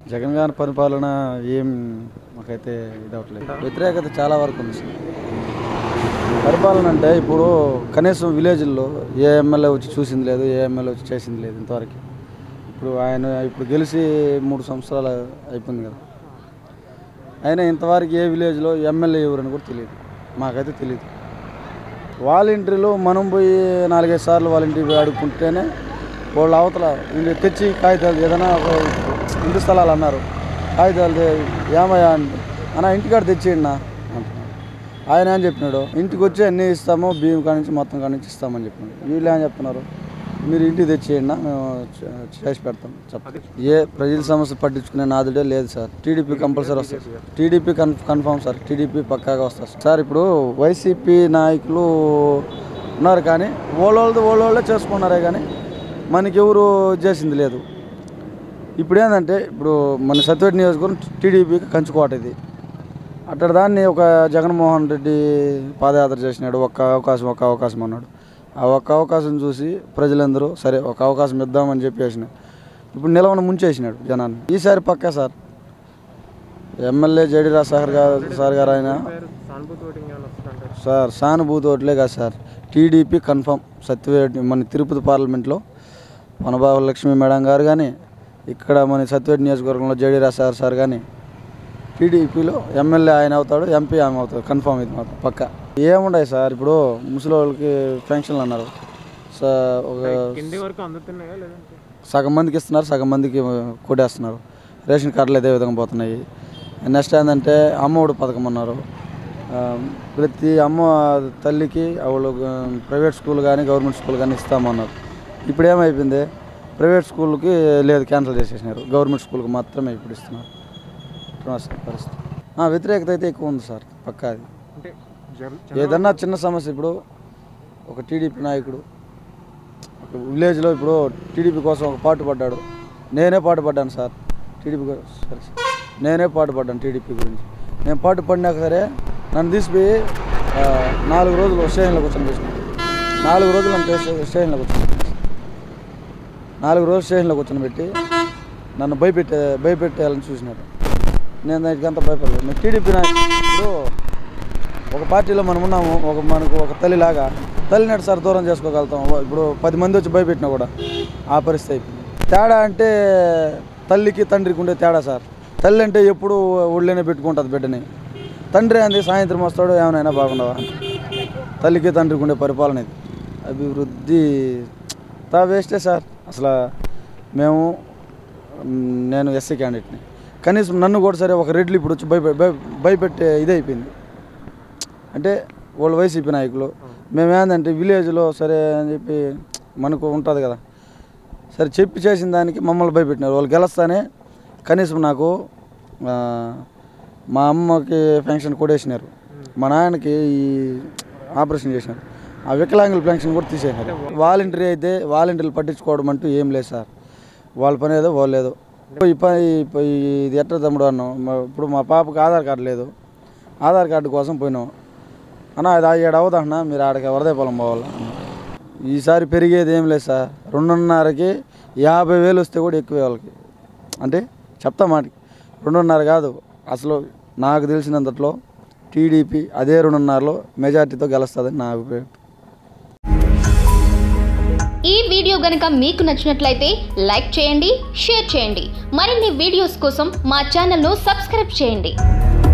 జగన్ గారి పరిపాలన ఏం మాకైతే ఇదవట్లేదు. వ్యతిరేకత చాలా వరకు ఉంది సార్. పరిపాలన అంటే ఇప్పుడు కనీసం విలేజ్ల్లో ఏ ఎమ్మెల్యే వచ్చి చూసింది లేదు, ఏ ఎమ్మెల్యే వచ్చి చేసింది లేదు ఇంతవరకు. ఇప్పుడు ఆయన గెలిచి 3 సంవత్సరాలు అయిపోయింది కదా, అయినా ఇంతవరకు ఏ విలేజ్లో ఎమ్మెల్యే ఎవరని కూడా తెలియదు, మాకైతే తెలియదు. వాలంటీర్లు మనం పోయి 4-5 సార్లు వాలంటీర్ అడుగుకుంటేనే వాళ్ళు అవతల తెచ్చి కాగితాలు ఏదైనా ఇంటి స్థలాలు అన్నారు, కాగితాలు ఏమయ్యా అన్న ఇంటికాడ తెచ్చేయండి అంటున్నాడు. ఆయన ఏం చెప్పినాడు, ఇంటికి వచ్చి అన్నీ ఇస్తాము, బియ్యం కాడి నుంచి మొత్తం కాడి నుంచి ఇస్తామని చెప్పినాడు. వీళ్ళు ఏం చెప్తున్నారు, మీరు ఇంటికి తెచ్చేయండి మేము చేసి పెడతాం చెప్పండి. ఏ ప్రజల సమస్య పట్టించుకునే నాదుడే లేదు సార్. టీడీపీ కంపల్సరీ వస్తారు, టీడీపీ కన్ఫామ్ సార్, టీడీపీ పక్కాగా వస్తారు సార్. ఇప్పుడు వైసీపీ నాయకులు ఉన్నారు కానీ వాళ్ళే చేసుకున్నారే కానీ మనకి ఎవరు చేసింది లేదు. ఇప్పుడు ఏంటంటే ఇప్పుడు మన సత్యవేట నియోజకవర్గం టీడీపీకి కంచుకోట ఇది. అక్కడ దాన్ని ఒక జగన్మోహన్ రెడ్డి పాదయాత్ర చేసినాడు, ఒక్క అవకాశం అన్నాడు. ఆ ఒక్క అవకాశం చూసి ప్రజలందరూ సరే ఒక అవకాశం ఇద్దామని చెప్పేసినాడు. ఇప్పుడు నిలవన ముంచేసినాడు జనాన్ని. ఈసారి పక్కా sir MLA JD Rajasekhar sir garu ఆయన సార్ సానుభూతి ఓట్లే కాదు సార్, టీడీపీ కన్ఫామ్. సత్యవేట మన తిరుపతి పార్లమెంట్లో వనబాబు లక్ష్మీ మేడం గారు కానీ, ఇక్కడ మన సత్యవేట నియోజకవర్గంలో జేడి రాజశేఖర్ సార్ కానీ టీడీపీలో ఎమ్మెల్యే ఆయన అవుతాడు, ఎంపీ ఆమె అవుతాడు, కన్ఫామ్ ఇది మాత్రం పక్కా. ఏముండవు సార్, ఇప్పుడు ముసలి వాళ్ళకి పెన్షన్లు అన్నారు, సగం మందికి ఇస్తున్నారు, సగం మందికి కొట్టేస్తున్నారు. రేషన్ కార్డులు అదే విధంగా పోతున్నాయి. నెక్స్ట్ ఏంటంటే అమ్మఒడి పథకం అన్నారు, ప్రతి అమ్మ తల్లికి వాళ్ళు ప్రైవేట్ స్కూల్ కానీ గవర్నమెంట్ స్కూల్ కానీ ఇస్తామన్నారు. ఇప్పుడు ఏమైపోయింది, ప్రైవేట్ స్కూల్కి లేదు, క్యాన్సిల్ చేసేసినారు, గవర్నమెంట్ స్కూల్కి మాత్రమే ఇప్పుడు ఇస్తున్నారు. పరిస్థితి వ్యతిరేకత అయితే ఎక్కువ ఉంది సార్ పక్కా. అది ఏదన్నా చిన్న సమస్య, ఇప్పుడు ఒక టీడీపీ నాయకుడు ఒక విలేజ్లో ఇప్పుడు టీడీపీ కోసం ఒక పాటు పడ్డాడు, నేనే పాటు పడ్డాను సార్ టీడీపీ సరే నేనే పాటు పడ్డాను టీడీపీ గురించి. నేను పాటు పడినాక సరే నన్ను తీసిపోయి 4 రోజులు స్టేషన్లో కూర్చొని వేసినాను. 4 రోజులు నన్ను స్టేషన్లో కూర్చొని పెట్టి నన్ను భయపెట్టేయాలని చూసినాడు. నేను దానికి అంత భయపడలేదు. నేను టీడీపీ నాయకుడు ఒక పార్టీలో మనం ఉన్నాము, మనకు ఒక తల్లిలాగా, తల్లినట్టు సార్ దూరం చేసుకోగలుగుతాం. ఇప్పుడు 10 మంది వచ్చి భయపెట్టినా కూడా ఆ పరిస్థితి అయిపోయింది. తేడా అంటే తల్లికి తండ్రికి ఉండే తేడా సార్. తల్లి అంటే ఎప్పుడు ఒళ్ళేనే పెట్టుకుంటుంది బిడ్డని, తండ్రి అంది సాయంత్రం వస్తాడు ఏమైనా బాగుండవా. తల్లికి తండ్రికి ఉండే పరిపాలన ఇది. అభివృద్ధి వేస్టే సార్. అసలు నేను ఎస్సీ క్యాండిడేట్ని, కనీసం నన్ను కూడా సరే ఒక రెడ్లు ఇప్పుడు వచ్చి భయపెట్టే ఇది అయిపోయింది. అంటే వాళ్ళు వైసీపీ నాయకులు, మేమేందంటే విలేజ్లో సరే అని చెప్పి మనకు ఉంటుంది కదా, సరే చెప్పి చేసిన దానికి మమ్మల్ని భయపెట్టినారు. వాళ్ళు గెలుస్తానే కనీసం నాకు మా అమ్మకి పెన్షన్ కొట్టేసినారు, మా నాన్నకి ఈ ఆపరేషన్ చేసినారు, ఆ వికలాంగుల పెన్షన్ కూడా తీసేసినారు. వాలంటీర్ అయితే వాలంటీర్లు పట్టించుకోవడం అంటూ ఏం లేదు సార్. వాళ్ళ పని ఏదో వాళ్ళు ఏదో. ఇది ఎట్లా తమ్ముడు అన్నాం, ఇప్పుడు మా పాపకు ఆధార్ కార్డు లేదు, ఆధార్ కార్డు కోసం పోయినాం అన్న, అది 7 అవుతుందన్నా, మీరు ఆడికి వరదేపాలెం పోవాలి. ఈసారి పెరిగేది ఏం లేదు సార్. 2.5కి 50,000 వస్తే కూడా ఎక్కువ వాళ్ళకి. అంటే చెప్తా మాటికి 2.5 కాదు, అసలు నాకు తెలిసినంతట్లో టీడీపీ అదే 2.5లో మెజార్టీతో గెలుస్తుందని నా అభిప్రాయం. ఈ వీడియో గనుక మీకు నచ్చినట్లయితే లైక్ చేయండి, షేర్ చేయండి. మరిన్ని వీడియోస్ కోసం మా ఛానల్ను సబ్స్క్రైబ్ చేయండి.